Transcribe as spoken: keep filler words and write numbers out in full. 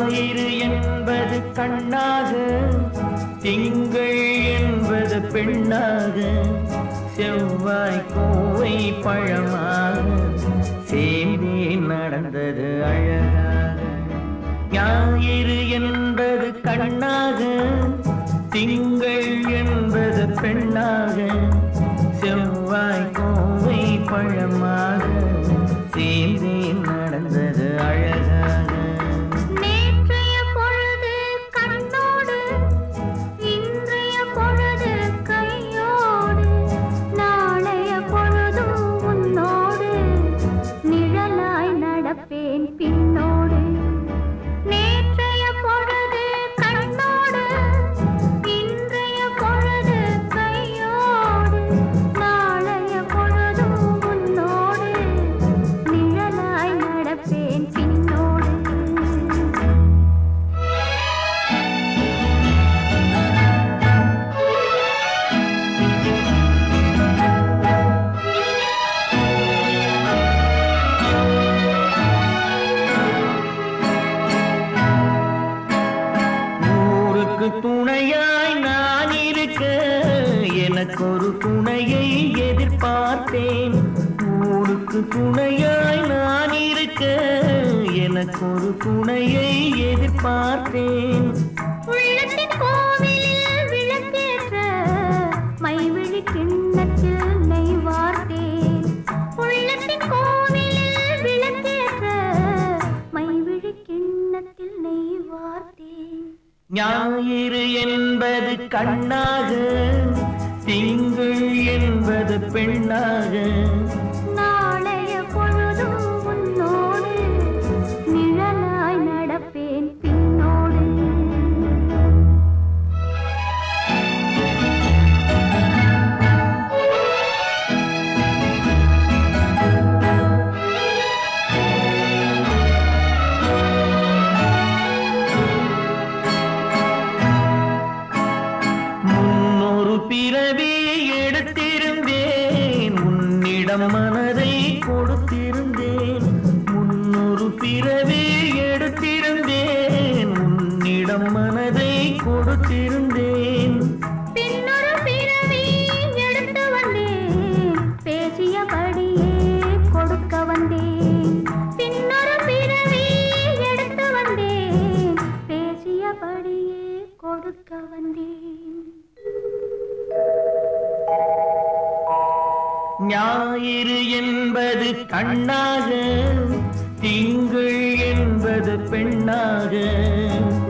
ஞாயிறு என்பது கண்ணாக, திங்கள் என்பது பெண்ணாக, செவ்வாய் கோவை பழமாக சேர்ந்தே நடந்தது அழகாக. ஞாயிறு என்பது கண்ணாக, திங்கள் என்பது பெண்ணாக, செவ்வாய் கோவை பழமாக சேர்ந்தே நடந்தது அழகாக. நேற்றைய பொழுது கண்ணோடு, இன்றைய பொழுது கையோடு, நாளைய பொழுதும் உன்னோடு, நிழலாய் நடப்பேன் பின்னோடு. நேற்றைய பொழுது கண்ணோடு, இன்றைய பொழுது கையோடு, நாளைய பொழுதும் உன்னோடு, நிழலாய் நடப்பேன் பின்னோடு. ஊருக்கு துணையாய் நான் இருக்க, எனக்கு ஒரு துணையை எதிர்பார்த்தேன். ஊருக்கு துணையாய் நான் இருக்க, எனக்கு ஒரு துணையை எதிர்பார்த்தேன். உள்ளத்தின் கோவிலில் விளக்கேற்ற மைவிழி கிண்ணத்தில் நெய் வார்த்தேன். உள்ளத்தின் கோவிலில் விளக்கேற்ற மைவிழி கிண்ணத்தில் நெய் வார்த்தேன். ஞாயிறு என்பது கண்ணாக, திங்கள் என்பது பெண்ணாக, நாளைய பொழுதும் உன்னோடு, நிழலாய் நடப்பேன் பின்னோடு. முன்னொரு பிறவி எடுத்திருந்தேன், உன்னிடம் மனதை கொடுத்திருந்தேன். முன்னொரு பிறவி எடுத்திருந்தேன், உன்னிடம் மனதை கொடுத்திருந்தேன். பின்னொரு பிறவி எடுத்து வந்தேன், பேசியபடியே கொடுக்க வந்தேன். பின்னொரு பிறவி எடுத்து வந்தேன், பேசியபடியே கொடுக்க வந்தேன். ஞாயிறு என்பது கண்ணாக, திங்கள் என்பது பெண்ணாக,